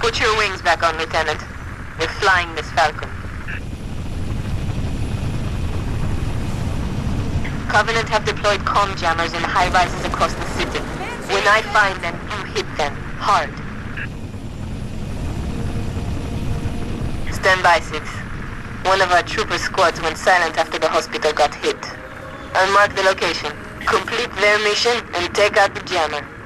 Put your wings back on, Lieutenant. We're flying this Falcon. Covenant have deployed comm jammers in high-rises across the city. When I find them, you hit them. Hard. Stand by, 6. One of our trooper squads went silent after the hospital got hit. I'll mark the location. Complete their mission and take out the jammer.